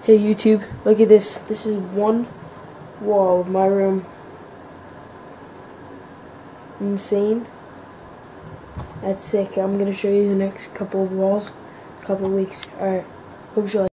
Hey YouTube, look at this. This is one wall of my room. Insane. That's sick. I'm gonna show you the next couple of walls, couple of weeks. Alright, hope you like.